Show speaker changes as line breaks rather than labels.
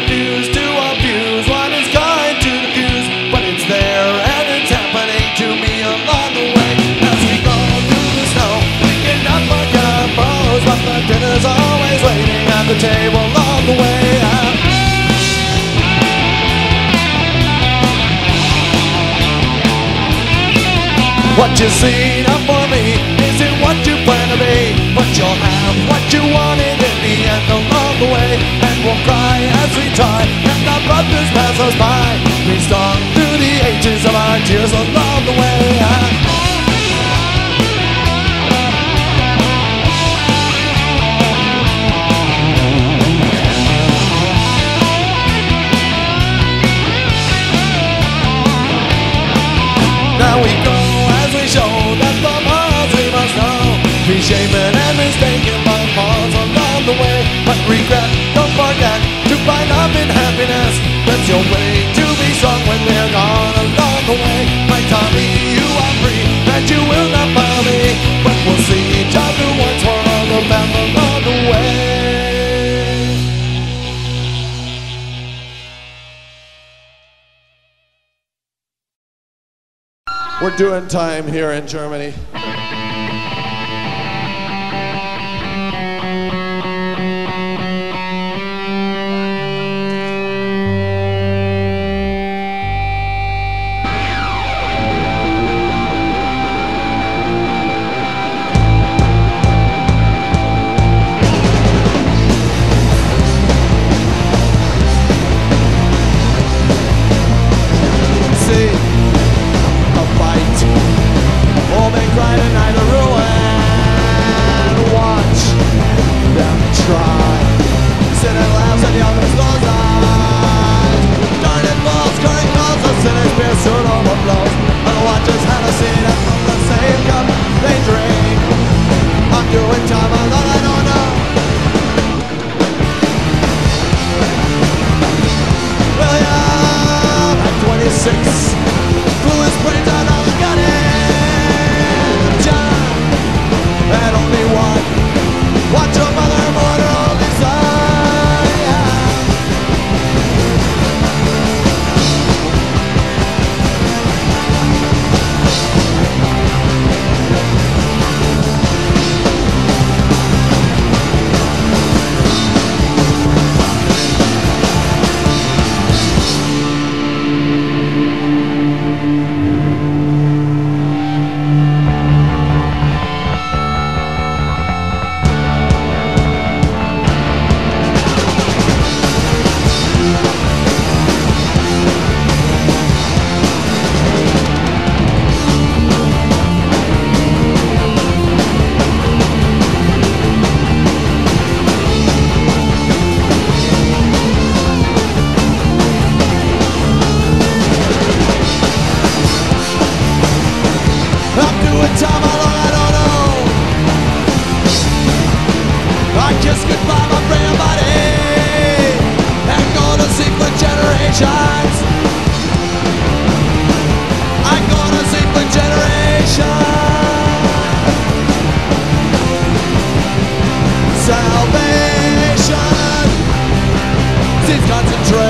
refuse to abuse what is kind to diffuse, but it's there and it's happening to me along the way. As we go through the snow, picking up our combos, but the dinner's always waiting at the table along the way. What you seen up for me isn't what you plan to be, but you'll have what you wanted in the end along the way. And we'll cry as we try, and our brothers pass us by. Be strong through the ages of our tears along the way. Now we go as we show that the miles we must know. Be shapen and mistaken by falls along the way. But regret, don't forget to find love in happiness. That's your way to be strong when they're gone along the way. My Tommy, you are free, and you will not follow me, but we'll see each other once more on the path along the way. We're doing time here in Germany. Salvation sees concentration.